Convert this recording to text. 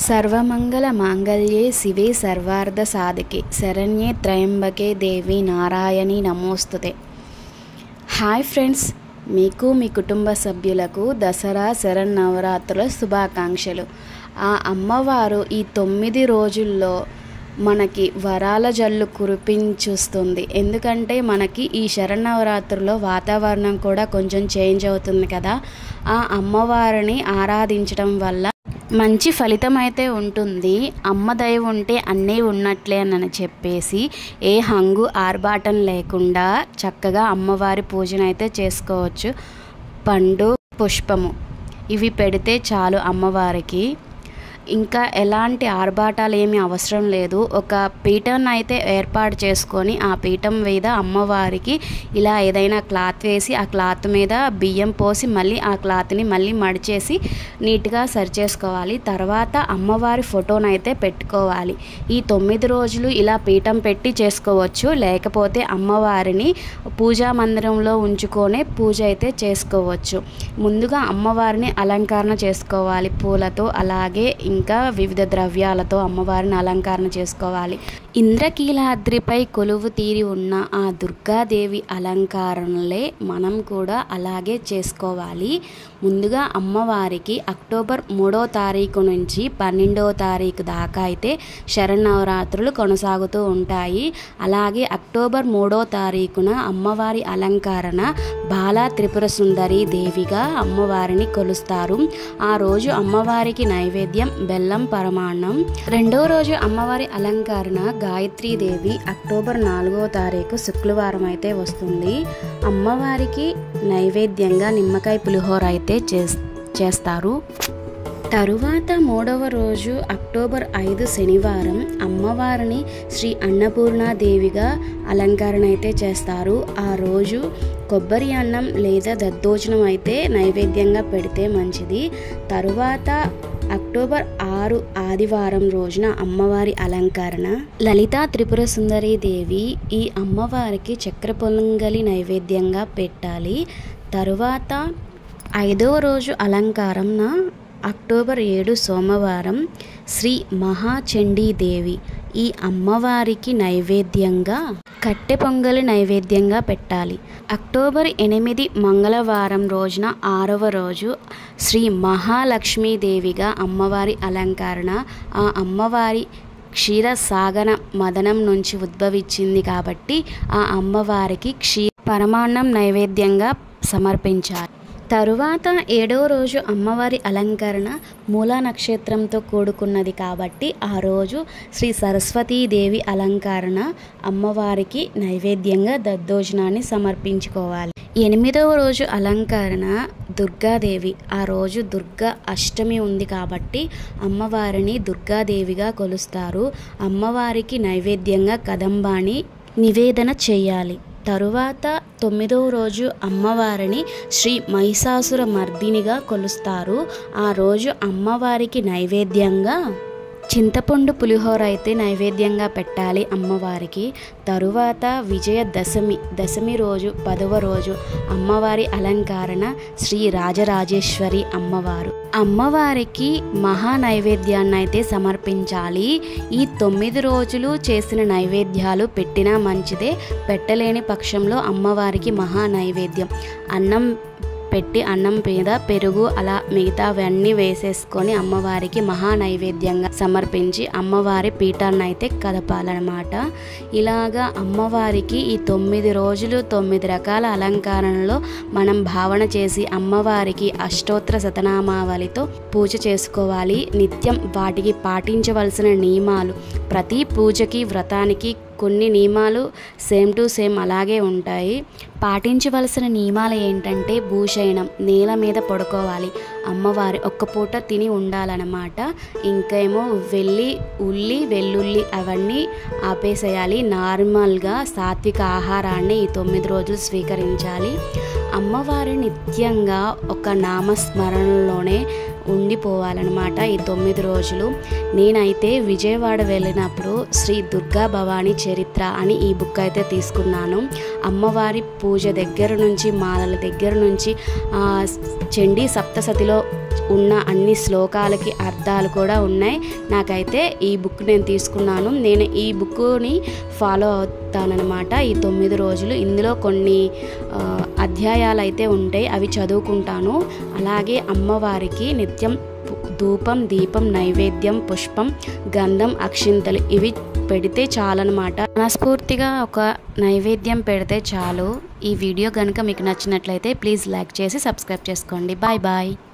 సర్వమంగళ మాంగళ్యే శివే సర్వార్థ సాధకే శరణ్యే త్రయంబకే దేవి నారాయణి నమోస్తుతే. హాయ్ ఫ్రెండ్స్, మీకు మీ కుటుంబ సభ్యులకు దసరా శరన్నవరాత్రుల శుభాకాంక్షలు. ఆ అమ్మవారు ఈ 9 రోజుల్లో మనకి వరాల జల్లు కురిపించుస్తుంది. ఎందుకంటే మనకి ఈ శరన్నవరాత్రుల్లో వాతావరణం కూడా కొంచెం చేంజ్ అవుతుంది కదా. ఆ అమ్మవారిని ఆరాధించడం వల్ల మంచి ఫలితం అయితే ఉంటుంది. అమ్మ దయ ఉంటే అన్నీ ఉన్నట్లే అని చెప్పేసి ఏ హంగు ఆర్భాటం లేకుండా చక్కగా అమ్మవారి పూజనైతే చేసుకోవచ్చు. పండు పుష్పము ఇవి పెడితే చాలు అమ్మవారికి. ఇంకా ఎలాంటి ఆర్భాటాలు ఏమీ అవసరం లేదు. ఒక పీఠం అయితే ఏర్పాటు చేసుకొని ఆ పీఠం మీద అమ్మవారికి ఇలా ఏదైనా క్లాత్ వేసి ఆ క్లాత్ మీద బియ్యం పోసి మళ్ళీ ఆ క్లాత్ని మళ్ళీ మడిచేసి నీట్గా సరిచేసుకోవాలి. తర్వాత అమ్మవారి ఫోటోను అయితే పెట్టుకోవాలి. ఈ 9 రోజులు ఇలా పీఠం పెట్టి చేసుకోవచ్చు. లేకపోతే అమ్మవారిని పూజా మందిరంలో ఉంచుకొనే పూజ అయితే చేసుకోవచ్చు. ముందుగా అమ్మవారిని అలంకరణ చేసుకోవాలి పూలతో, అలాగే ఇంకా వివిధ ద్రవ్యాలతో అమ్మవారిని అలంకరణ చేసుకోవాలి. ఇంద్రకీలాద్రిపై కొలువు తీరి ఉన్న ఆ దుర్గాదేవి అలంకరణలే మనం కూడా అలాగే చేసుకోవాలి. ముందుగా అమ్మవారికి అక్టోబర్ 3వ తారీఖు నుంచి 12వ తారీఖు దాకా అయితే శరన్నవరాత్రులు కొనసాగుతూ ఉంటాయి. అలాగే అక్టోబర్ 3వ తారీఖున అమ్మవారి అలంకరణ బాలా త్రిపుర సుందరి దేవిగా అమ్మవారిని కొలుస్తారు. ఆ రోజు అమ్మవారికి నైవేద్యం బెల్లం పరమాన్నం. 2వ రోజు అమ్మవారి అలంకరణ గాయత్రీదేవి అక్టోబర్ 4వ తారీఖు శుక్రవారం అయితే వస్తుంది. అమ్మవారికి నైవేద్యంగా నిమ్మకాయ పులిహోర అయితే చేస్తారు. తరువాత 3వ రోజు అక్టోబర్ 5 శనివారం అమ్మవారిని శ్రీ అన్నపూర్ణాదేవిగా అలంకరణ అయితే చేస్తారు. ఆ రోజు కొబ్బరి అన్నం లేదా దద్దోజనం అయితే నైవేద్యంగా పెడితే మంచిది. తరువాత అక్టోబర్ 6 ఆదివారం రోజున అమ్మవారి అలంకరణ లలితా త్రిపుర సుందరి దేవి. ఈ అమ్మవారికి చక్కెర పొంగలి నైవేద్యంగా పెట్టాలి. తరువాత 5వ రోజు అలంకారణ అక్టోబర్ 7 సోమవారం శ్రీ మహాచండీదేవి. ఈ అమ్మవారికి నైవేద్యంగా కట్టె పొంగలి నైవేద్యంగా పెట్టాలి. అక్టోబర్ 8 మంగళవారం రోజున 6వ రోజు శ్రీ మహాలక్ష్మీదేవిగా అమ్మవారి అలంకరణ. ఆ అమ్మవారి క్షీరసాగర మదనం నుంచి ఉద్భవించింది కాబట్టి ఆ అమ్మవారికి పరమాన్నం నైవేద్యంగా సమర్పించాలి. తరువాత 7వ రోజు అమ్మవారి అలంకరణ మూలా నక్షత్రంతో కూడుకున్నది కాబట్టి ఆ రోజు శ్రీ సరస్వతీదేవి అలంకరణ అమ్మవారికి నైవేద్యంగా దద్దోజనాన్ని సమర్పించుకోవాలి. 8వ రోజు అలంకరణ దుర్గాదేవి. ఆ రోజు దుర్గా అష్టమి ఉంది కాబట్టి అమ్మవారిని దుర్గాదేవిగా కొలుస్తారు. అమ్మవారికి నైవేద్యంగా కదంబాన్ని నివేదన చేయాలి. తరువాత 9వ రోజు అమ్మవారిని శ్రీ మహిషాసుర మర్దినిగా కొలుస్తారు. ఆ రోజు అమ్మవారికి నైవేద్యంగా చింతపండు పులిహోర అయితే నైవేద్యంగా పెట్టాలి అమ్మవారికి. తరువాత దశమి రోజు 10వ రోజు అమ్మవారి అలంకరణ శ్రీ రాజరాజేశ్వరి అమ్మవారు. అమ్మవారికి మహా నైవేద్యాన్ని అయితే సమర్పించాలి. ఈ 9 రోజులు చేసిన నైవేద్యాలు పెట్టినా మంచిదే. పెట్టలేని పక్షంలో అమ్మవారికి మహా నైవేద్యం అన్నం పెట్టి అన్నం మీద పెరుగు అలా మిగతావన్నీ వేసేసుకొని అమ్మవారికి మహా నైవేద్యంగా సమర్పించి అమ్మవారి పీఠాన్ని అయితే కదపాలన్నమాట. ఇలాగా అమ్మవారికి ఈ 9 రోజులు 9 రకాల అలంకరణలో మనం భావన చేసి అమ్మవారికి అష్టోత్తర శతనామావళితో పూజ చేసుకోవాలి. నిత్యం వాటికి పాటించవలసిన నియమాలు, ప్రతి పూజకి వ్రతానికి కొన్ని నియమాలు సేమ్ టు సేమ్ అలాగే ఉంటాయి. పాటించవలసిన నియమాలు ఏంటంటే భూషయనం, నేల మీద పడుకోవాలి. అమ్మవారి ఒక్క పూట తిని ఉండాలన్నమాట. ఇంకేమో ఉల్లి వెల్లుల్లి అవన్నీ ఆపేసేయాలి. నార్మల్గా సాత్విక ఆహారాన్ని ఈ 9 రోజులు స్వీకరించాలి. అమ్మవారి నిత్యంగా ఒక నామస్మరణలోనే ఉండిపోవాలన్నమాట ఈ 9 రోజులు. నేనైతే విజయవాడ వెళ్ళినప్పుడు శ్రీ దుర్గా భవానీ చరిత్ర అని ఈ బుక్ అయితే తీసుకున్నాను. అమ్మవారి పూజ దగ్గర నుంచి మాలల దగ్గర నుంచి చండీ సప్తసతిలో ఉన్న అన్ని శ్లోకాలకి అర్థాలు కూడా ఉన్నాయి. నాకైతే ఈ బుక్ నేను తీసుకున్నాను. నేను ఈ బుక్ని ఫాలో అవుతానన్నమాట ఈ 9 రోజులు. ఇందులో కొన్ని అధ్యాయాలు అయితే ఉంటాయి, అవి చదువుకుంటాను. అలాగే అమ్మవారికి నిత్యం ధూపం, దీపం, నైవేద్యం, పుష్పం, గంధం, అక్షింతలు ఇవి పెడితే చాలన్నమాట. మనస్ఫూర్తిగా ఒక నైవేద్యం పెడితే చాలు. ఈ వీడియో కనుక మీకు నచ్చినట్లయితే ప్లీజ్ లైక్ చేసి సబ్స్క్రైబ్ చేసుకోండి. Bye bye.